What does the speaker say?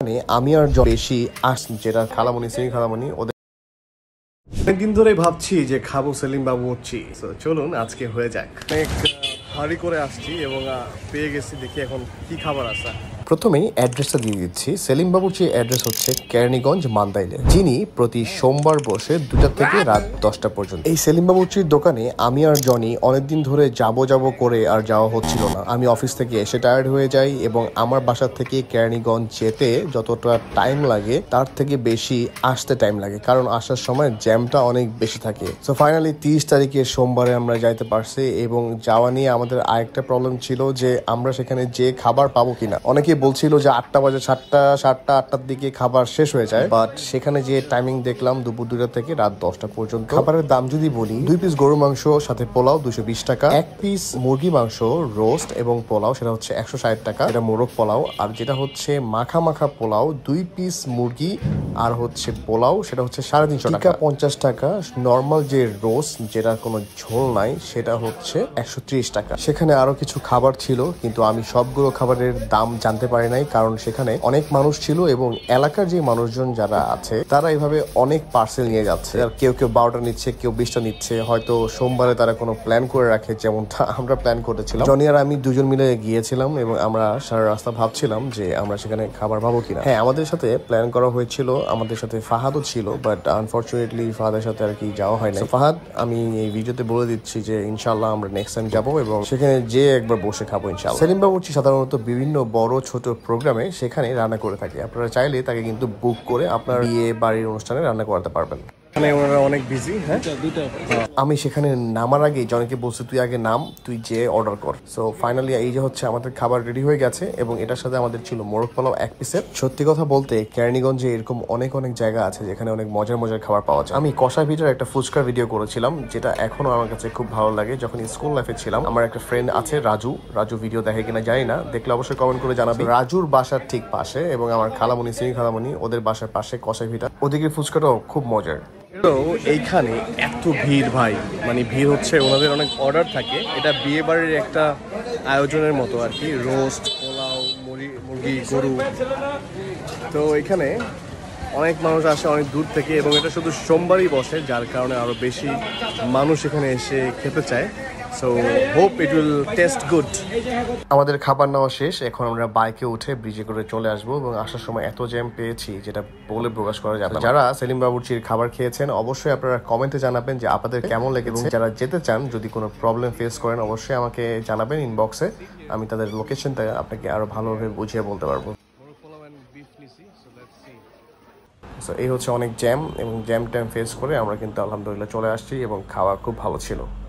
আমি আর বেশি যেটা খালামণি সিমি খালামণি ওদের অনেকদিন ধরে ভাবছি যে খাবো সেলিম বাবুর্চি। চলুন আজকে হয়ে যাক। অনেক হাড়ি করে আসছি এবং পেয়ে গেছি, দেখি এখন কি খাবার আছে। প্রথমেই অ্যাড্রেসটা দিয়ে দিচ্ছি। সেলিম বাবুর্চির অ্যাড্রেস হচ্ছে কেরানীগঞ্জ মান্দাইলে, যিনি প্রতি সোমবার বসে 2টা থেকে রাত 10টা পর্যন্ত। এই সেলিম বাবুর্চির দোকানে আমি আর জনি অনেকদিন ধরে যাব করে আর যাওয়া হচ্ছিল না। আমি অফিস থেকে এসে টায়ার্ড হয়ে যাই এবং আমার বাসা থেকে কেরানীগঞ্জ যেতে যতটা টাইম লাগে তার থেকে বেশি আসতে টাইম লাগে, কারণ আসার সময় জ্যামটা অনেক বেশি থাকে। সো ফাইনালি 30 তারিখে সোমবারে আমরা যাইতে পারছি এবং যাওয়া নিয়ে আমাদের আরেকটা প্রবলেম ছিল যে আমরা সেখানে যে খাবার পাবো কিনা। অনেকে বলছিল যে 8টা বাজে, 7টা-8টার দিকে খাবার শেষ হয়ে যায়, বাট সেখানে যে টাইমিং দেখলাম দুপুর 2টা থেকে রাত 10টা পর্যন্ত। খাবারের দাম যদি বলি, 2 পিস গরু মাংস সাথে পোলাও 220 টাকা, 1 পিস মুরগি মাংস রোস্ট এবং পোলাও সেটা হচ্ছে 160 টাকা, এটা মোরগ পোলাও। আর যেটা হচ্ছে মাখা মাখা পোলাও 2 পিস মুরগি আর হচ্ছে পোলাও সেটা হচ্ছে 350 টাকা। 50 টাকা নর্মাল যে রোস্ট যেটা কোনো ঝোল নাই সেটা হচ্ছে 130 টাকা। সেখানে আরো কিছু খাবার ছিল কিন্তু আমি সবগুলো খাবারের দাম জানতে পারি নাই, কারণ সেখানে অনেক মানুষ ছিল এবং এলাকার যে মানুষজন যারা আছে তারা এইভাবে অনেক পার্সেল নিয়ে যাচ্ছে। কেউ 12টা নিচ্ছে, কেউ 20টা নিচ্ছে। হয়তো সোমবারে তারা কোনো প্ল্যান করে রাখে, যেমনটা আমরা প্ল্যান করেছিলাম। জনি আর আমি দুজন মিলে গিয়েছিলাম এবং আমরা সারা রাস্তা ভাবছিলাম যে আমরা সেখানে খাবার পাবো কিনা। হ্যাঁ, আমাদের সাথে প্ল্যান করা হয়েছিল, আমাদের সাথে ফাহাদও ছিল, বাট আনফরচুনেটলি ফাহাদের সাথে আর কি যাওয়া হয় না। ফাহাদ, আমি এই ভিডিওতে বলে দিচ্ছি যে ইনশাল্লাহ আমরা নেক্সট টাইম যাবো এবং সেখানে যে একবার বসে খাবো ইনশাল্লাহ। সেলিম বাবুর্চি সাধারণত বিভিন্ন বড় ছোট প্রোগ্রামে সেখানে রান্না করে থাকে। আপনারা চাইলে তাকে কিন্তু বুক করে আপনার বিয়ে বাড়ির অনুষ্ঠানে রান্না করাতে পারবেন। ওনারা অনেক বিজি। হ্যাঁ, আমি সেখানে নামার আগে জনকে বলছি তুই আগে নাম, তুই যে অর্ডার কর। সো ফাইনালি এই যে হচ্ছে আমাদের খাবার রেডি হয়ে গেছে এবং এটার সাথে আমাদের ছিল মোরগ পোলাও 1 পিসের। সত্যি কথা বলতে কেরানীগঞ্জে এরকম অনেক জায়গা আছে যেখানে অনেক মজার খাবার পাওয়া যায়। আমি কষা ভিটার একটা ফুচকার ভিডিও করেছিলাম, যেটা এখনো আমার কাছে খুব ভালো লাগে। যখন স্কুল লাইফে ছিলাম, আমার একটা ফ্রেন্ড আছে রাজু ভিডিও দেখে কিনা জানি না, দেখলে অবশ্যই কমেন্ট করে জানাবে। রাজুর বাসার ঠিক পাশে এবং আমার খালামণি সিমি খালামণি ওদের বাসার পাশে কষা ভিটা, ওদিকের ফুচকাটাও খুব মজার। তো এইখানে এত ভিড় ভাই, মানে ভিড় হচ্ছে, ওনাদের অনেক অর্ডার থাকে। এটা বিয়ে বাড়ির একটা আয়োজনের মতো আর কি, রোস্ট, পোলাও, মুরগি, গরু। তো এখানে অনেক মানুষ আসে অনেক দূর থেকে এবং এটা শুধু সোমবারই বসে, যার কারণে আরো বেশি মানুষ এখানে এসে খেতে চায়। So hope it will taste good. আমাদের খাবার নেওয়া শেষ, এখন আমরা বাইকে উঠে ব্রিজে করে চলে আসবো এবং আসার সময় এত জ্যাম পেয়েছি যেটা বলে প্রকাশ করা যাবে না। যারা সেলিম বাবুর্চির খাবার খেয়েছেন অবশ্যই আপনারা কমেন্টে জানাবেন যে আপনাদের কেমন লেগেছে। যারা যেতে চান, যদি কোনো প্রবলেম ফেস করেন অবশ্যই আমাকে জানাবেন ইনবক্সে, আমি তাদের লোকেশনটা আপনাকে আরো ভালোভাবে বুঝিয়ে বলতে পারবো। সো এই হচ্ছে অনেক জ্যাম এবং জ্যাম ফেস করে আমরা কিন্তু আলহামদুলিল্লাহ চলে আসছি এবং খাওয়া খুব ভালো ছিল।